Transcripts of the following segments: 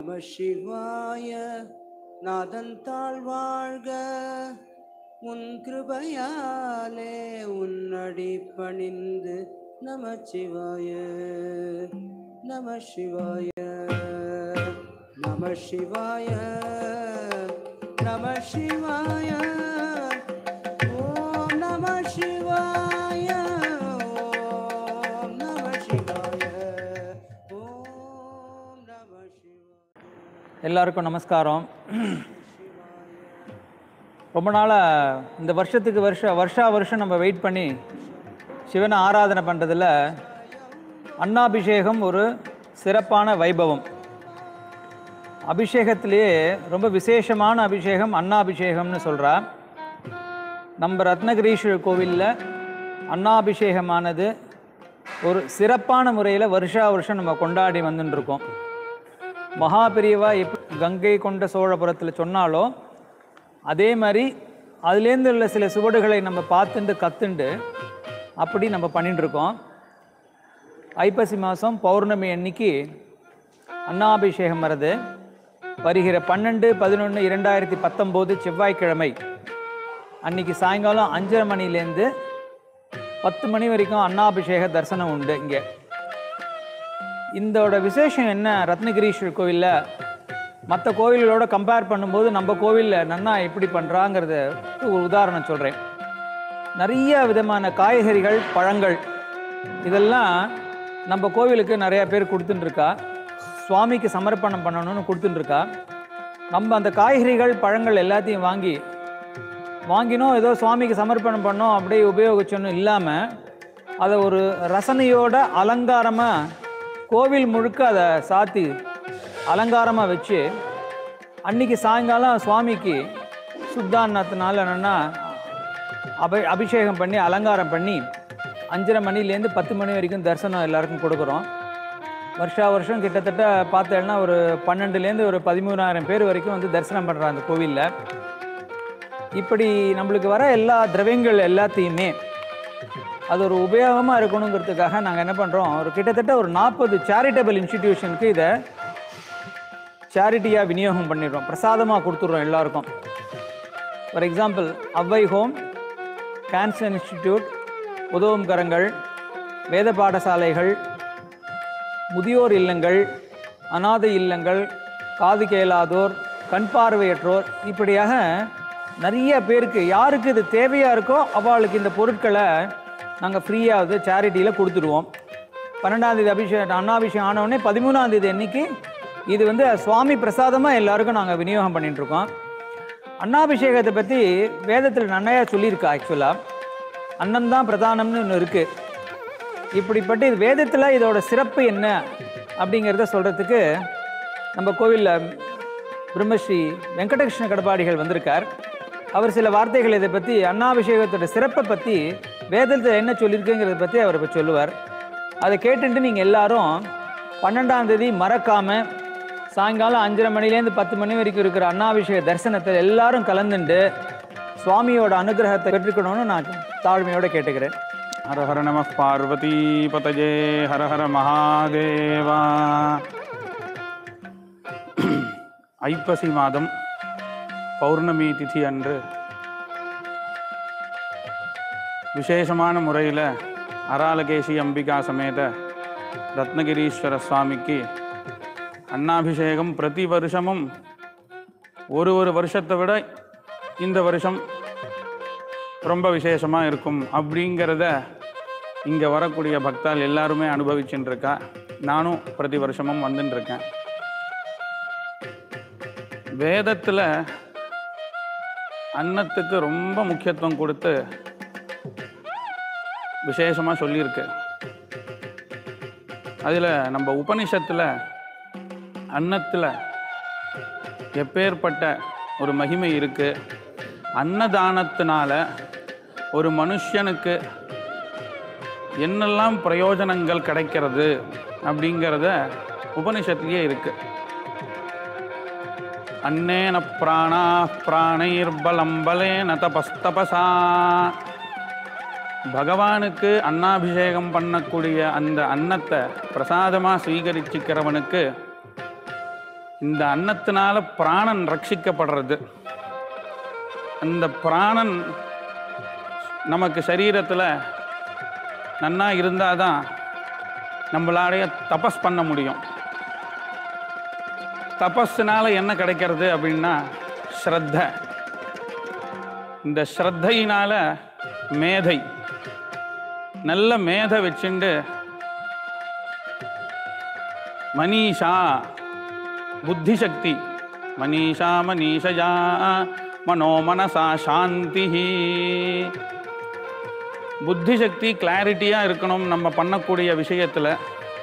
சிவாய. நாதன் தாழ்வாழ்க, உன் கிருபையாலே உன்னடி பணிந்து நமச்சிவாய. நம சிவாய. நம சிவாய. நம சிவாய. ஓம் நம சிவாய. ஓம் நம சிவாய. ஓம் நம சிவாய. எல்லாருக்கும் நமஸ்காரம். ரொம்ப நாளாக இந்த வருஷத்துக்கு வருஷம் நம்ம வெயிட் பண்ணி சிவனை ஆராதனை பண்ணுறதுல அன்னாபிஷேகம் ஒரு சிறப்பான வைபவம். அபிஷேகத்திலேயே ரொம்ப விசேஷமான அபிஷேகம் அன்னாபிஷேகம்னு சொல்கிறா. நம்ம ரத்னகிரீஸ்வரர் கோவிலில் அன்னாபிஷேகமானது ஒரு சிறப்பான முறையில் வருஷம் நம்ம கொண்டாடி வந்துட்டுருக்கோம். மகாபெரியவா கங்கை கொண்ட சோழபுரத்தில் சொன்னாலோ அதே மாதிரி அதுலேருந்து உள்ள சில சுவடுகளை நம்ம பார்த்துட்டு கற்றுண்டு அப்படி நம்ம பண்ணிட்டுருக்கோம். ஐப்பசி மாதம் பௌர்ணமி அன்னைக்கு அன்னாபிஷேகம் வருது. வருகிற 12/11/2019 செவ்வாய்க்கிழமை அன்றைக்கி சாயங்காலம் 5:30 மணிலேருந்து 10 மணி வரைக்கும் அன்னாபிஷேக தரிசனம் உண்டு. இங்கே இதோட விசேஷம் என்ன, ரத்னகிரீஸ்வரர் கோவிலில் மற்ற கோவில்களோட கம்பேர் பண்ணும்போது நம்ம கோவிலில் நன்னா எப்படி பண்ணுறாங்கிறத ஒரு உதாரணம் சொல்கிறேன். நிறைய விதமான காய்கறிகள், பழங்கள் இதெல்லாம் நம்ம கோவிலுக்கு நிறையா பேர் கொடுத்துட்டுருக்கா. சுவாமிக்கு சமர்ப்பணம் பண்ணணும்னு கொடுத்துட்டுருக்கா. நம்ம அந்த காய்கறிகள், பழங்கள் எல்லாத்தையும் வாங்கினோம், ஏதோ சுவாமிக்கு சமர்ப்பணம் பண்ணோம் அப்படியே உபயோகிச்சோன்னு இல்லாமல் அதை ஒரு ரசனையோட அலங்காரமாக கோவில் முழுக்க அதை சாத்தி அலங்காரமாக வச்சு அன்றைக்கி சாயங்காலம் சுவாமிக்கு சுத்தான்னத்தினால என்னென்னா அபிஷேகம் பண்ணி அலங்காரம் பண்ணி 5:30 மணிலேருந்து 10 மணி வரைக்கும் தரிசனம் எல்லாருக்கும் கொடுக்குறோம். வருஷம் கிட்டத்தட்ட பார்த்தேன்னா ஒரு 12,000 ஒரு 13,000 பேர் வரைக்கும் வந்து தரிசனம் பண்ணுறாங்க அந்த கோவிலில். இப்படி நம்மளுக்கு வர எல்லா திரவியங்கள் எல்லாத்தையுமே அது ஒரு உபயோகமாக இருக்கணுங்கிறதுக்காக நாங்கள் என்ன பண்ணுறோம், கிட்டத்தட்ட ஒரு 40 சேரிட்டபிள் இன்ஸ்டிடியூஷனுக்கு இதை சேரிட்டியாக விநியோகம் பண்ணிடுறோம், பிரசாதமாக கொடுத்துட்றோம் எல்லாருக்கும். For example, Avvai home, cancer institute, உதவும் கரங்கள், வேத பாடசாலைகள், முதியோர் இல்லங்கள், அனாதை இல்லங்கள், காது கேளாதோர், கண் பார்வையற்றோர், இப்படியாக நிறைய பேருக்கு யாருக்கு இது தேவையாக இருக்கோ அவளுக்கு இந்த பொருட்களை நாங்கள் ஃப்ரீயாக சேரிட்டியில் கொடுத்துடுவோம். 12ஆம் தேதி அன்னாபிஷேகம் ஆனவுடனே 13ஆம் தேதி அன்னைக்கு இது வந்து சுவாமி பிரசாதமாக எல்லாருக்கும் நாங்கள் விநியோகம் பண்ணிகிட்ருக்கோம். அன்னாபிஷேகத்தை பற்றி வேதத்தில் நன்னையாக சொல்லியிருக்கா. ஆக்சுவலாக அன்னம்தான் பிரதானம்னு ஒன்று இருக்குது. இப்படிப்பட்டு இது வேதத்தில் இதோட சிறப்பு என்ன அப்படிங்கிறத சொல்கிறதுக்கு நம்ம கோவிலில் பிரம்மஸ்ரீ வெங்கடகிருஷ்ண கடப்பாடிகள் வந்திருக்கார். அவர் சில வார்த்தைகள் இதை பற்றி அன்னாபிஷேகத்தோட சிறப்பை பற்றி வேதத்தில் என்ன சொல்லியிருக்குங்கிறத பற்றி அவர் இப்போ சொல்லுவார். அதை கேட்டுட்டு நீங்கள் எல்லாரும் 12ஆம் தேதி மறக்காமல் சாயங்காலம் 5:30 மணிலேருந்து 10 மணி வரைக்கும் இருக்கிற அன்னாபிஷேக தரிசனத்தில் எல்லாரும் கலந்துண்டு சுவாமியோட அனுகிரகத்தை பெற்றுக்கணும்னு நான் தாழ்மையோடு கேட்டுக்கிறேன். ஹர ஹர நம பார்வதி பதஜே ஹர ஹர மகாதேவா. ஐப்பசி மாதம் பௌர்ணமி திதி அன்று விசேஷமான முறையில் அராலகேசி அம்பிகா சமேத ரத்னகிரீஸ்வர சுவாமிக்கு அன்னாபிஷேகம் பிரதி வருஷமும் ஒரு வருஷத்தை விட இந்த வருஷம் ரொம்ப விசேஷமாக இருக்கும் அப்படிங்கிறத இங்கே வரக்கூடிய பக்தால் எல்லாருமே அனுபவிச்சுட்டுருக்கா. நானும் பிரதி வருஷமும் வந்துட்டுருக்கேன். வேதத்தில் அன்னத்துக்கு ரொம்ப முக்கியத்துவம் கொடுத்து விசேஷமாக சொல்லியிருக்கு. அதில் நம்ம உபனிஷத்தில் அன்னத்தில் எப்பேற்பட்ட ஒரு மகிமை இருக்குது, அன்னதானத்தினால ஒரு மனுஷனுக்கு என்னெல்லாம் பிரயோஜனங்கள் கிடைக்கிறது அப்படிங்கிறத உபனிஷத்துலேயே இருக்குது. அன்னேன பிராணா பிராணைர்பலம் பலேன தபஸ்தபசா. பகவானுக்கு அன்னாபிஷேகம் பண்ணக்கூடிய அந்த அன்னத்தை பிரசாதமாக ஸ்வீகரிச்சுக்கிறவனுக்கு இந்த அன்னத்தினால பிராணன் ரட்சிக்கப்படுறது. அந்த பிராணன் நமக்கு சரீரத்தில் நன்னா இருந்தால் தான் நம்மளாடைய தபஸ் பண்ண முடியும். தபஸ்னால என்ன கிடைக்கிறது அப்படின்னா ஸ்ரத்த. இந்த ஸ்ரத்தையினால மேதை, நல்ல மேதை வச்சுண்டு மனிஷா புத்தி சக்தி, மனிஷா மனிஷயா மனோமனசா சாந்தி. புத்தி சக்தி கிளாரிட்டியாக இருக்கணும் நம்ம பண்ணக்கூடிய விஷயத்தில்.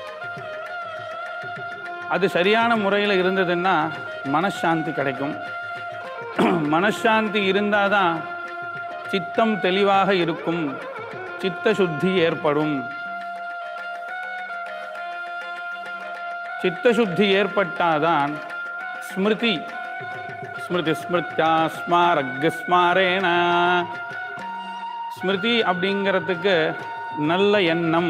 அது சரியான முறையில் இருந்ததுன்னா மனசாந்தி கிடைக்கும். மனசாந்தி இருந்தால் தான் சித்தம் தெளிவாக இருக்கும், சித்த சுத்தி ஏற்படும். சித்த சுத்தி ஏற்பட்டாதான் ஸ்மிருதி, ஸ்மிருதி ஸ்மிருத்யா ஸ்மாரக் ஸ்மாரேன. ஸ்மிருதி அப்படிங்கிறதுக்கு நல்ல எண்ணம்,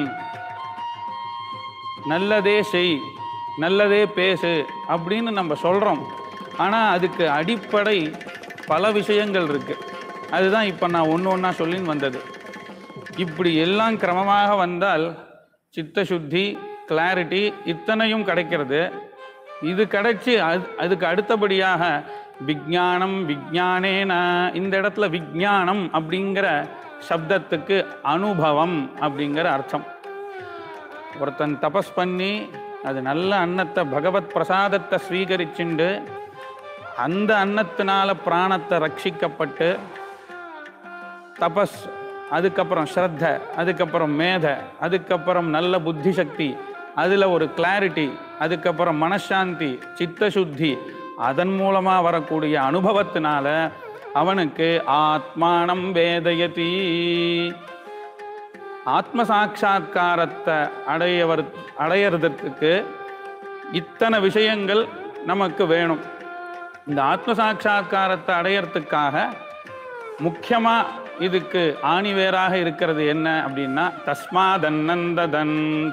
நல்லதே செய், நல்லதே பேசு அப்படின்னு நம்ம சொல்கிறோம். ஆனால் அதுக்கு அடிப்படை பல விஷயங்கள் இருக்குது. அதுதான் இப்போ நான் ஒன்று ஒன்றா சொல்லின்னு வந்தது. இப்படி எல்லாம் கிரமமாக வந்தால் சித்த சுத்தி, கிளாரிட்டி இத்தனையும் கிடைக்கிறது. இது கிடைச்சி அதுக்கு அடுத்தபடியாக விஞ்ஞானம், விஞ்ஞானேன. இந்த இடத்துல விஞ்ஞானம் அப்படிங்கிற சப்தத்துக்கு அனுபவம் அப்படிங்கிற அர்த்தம். ஒருத்தன் தபஸ் பண்ணி அது நல்ல அன்னத்தை, பகவத் பிரசாதத்தை ஸ்வீகரிச்சுண்டு அந்த அன்னத்தினால பிராணத்தை ரட்சிக்கப்பட்டு தபஸ், அதுக்கப்புறம் ஸ்ரத்த, அதுக்கப்புறம் மேத, அதுக்கப்புறம் நல்ல புத்தி சக்தி, அதில் ஒரு கிளாரிட்டி, அதுக்கப்புறம் மனசாந்தி, சித்த சுத்தி, அதன் மூலமாக வரக்கூடிய அனுபவத்தினால அவனுக்கு ஆத்மானம் வேதயதி, ஆத்ம சாட்சா்காரத்தை அடையிறதுக்கு இத்தனை விஷயங்கள் நமக்கு வேணும். இந்த ஆத்ம சாட்சா்காரத்தை அடையிறதுக்காக முக்கியமாக இதுக்கு ஆணிவேராக இருக்கிறது என்ன அப்படின்னா தஸ்மாதன்னந்ததன்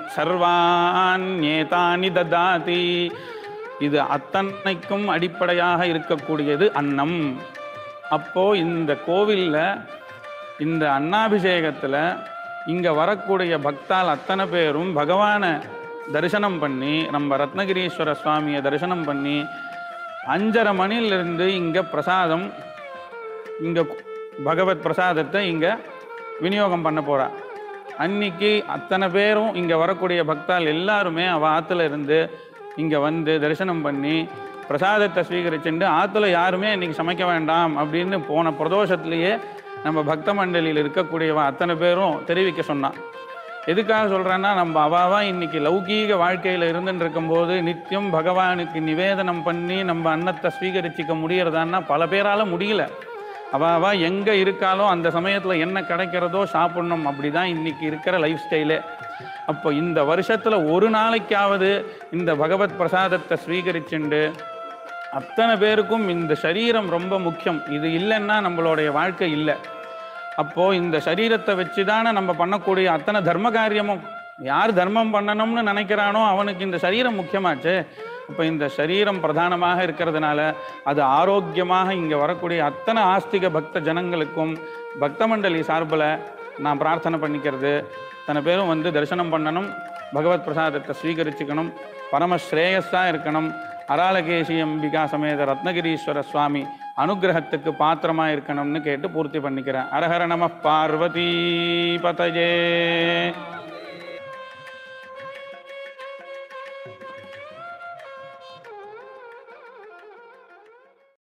சர்வான்யேதானி ததாதி. இது அத்தனைக்கும் அடிப்படையாக இருக்கக்கூடியது அன்னம். அப்போது இந்த கோவிலில் இந்த அன்னாபிஷேகத்தில் இங்கே வரக்கூடிய பக்தால் அத்தனை பேரும் பகவானை தரிசனம் பண்ணி, நம்ம ரத்னகிரீஸ்வர சுவாமியை தரிசனம் பண்ணி 5:30 மணிலிருந்து இங்கே பிரசாதம், இங்கே பகவத் பிரசாதத்தை இங்கே விநியோகம் பண்ண போகிறா. அன்னைக்கு அத்தனை பேரும் இங்கே வரக்கூடிய பக்தால் எல்லாருமே அவள் ஆற்றுல இருந்து இங்கே வந்து தரிசனம் பண்ணி பிரசாதத்தை ஸ்வீகரிச்சுட்டு ஆற்றுல யாருமே இன்றைக்கி சமைக்க வேண்டாம் அப்படின்னு போன பிரதோஷத்துலேயே நம்ம பக்த மண்டலியில் இருக்கக்கூடியவ அத்தனை பேரும் தெரிவிக்க சொன்னான். எதுக்காக சொல்கிறேன்னா, நம்ம அவாவா இன்றைக்கி லௌகீக வாழ்க்கையில் இருந்துட்டு இருக்கும்போது நித்தியம் பகவானுக்கு நிவேதனம் பண்ணி நம்ம அன்னத்தை ஸ்வீகரிச்சிக்க முடியறதான்னா பல பேரால் முடியல. அவாவா எங்கே இருக்காலோ அந்த சமயத்தில் என்ன கிடைக்கிறதோ சாப்பிட்ணும், அப்படி தான் இன்றைக்கி இருக்கிற லைஃப் ஸ்டைலே. அப்போ இந்த வருஷத்தில் ஒரு நாளைக்காவது இந்த பகவத் பிரசாதத்தை ஸ்வீகரிச்சுண்டு அத்தனை பேருக்கும் இந்த சரீரம் ரொம்ப முக்கியம். இது இல்லைன்னா நம்மளுடைய வாழ்க்கை இல்லை. அப்போது இந்த சரீரத்தை வச்சு தானே நம்ம பண்ணக்கூடிய அத்தனை தர்ம காரியமும். யார் தர்மம் பண்ணணும்னு நினைக்கிறானோ அவனுக்கு இந்த சரீரம் முக்கியமாச்சு. அப்போ இந்த சரீரம் பிரதானமாக இருக்கிறதுனால அது ஆரோக்கியமாக இங்கே வரக்கூடிய அத்தனை ஆஸ்திக பக்த ஜனங்களுக்கும் பக்த மண்டலி சார்பில் நான் பிரார்த்தனை பண்ணிக்கிறது, அத்தனை பேரும் வந்து தரிசனம் பண்ணணும், பகவத் பிரசாதத்தை ஸ்வீகரிச்சுக்கணும், பரமஸ்ரேயஸாக இருக்கணும், அராளகேசி அம்பிகா சமேத ரத்னகிரீஸ்வர சுவாமி அனுகிரகத்துக்கு பாத்திரமாக இருக்கணும்னு கேட்டு பூர்த்தி பண்ணிக்கிறேன். ஹரஹர நம பார்வதி பதஜே.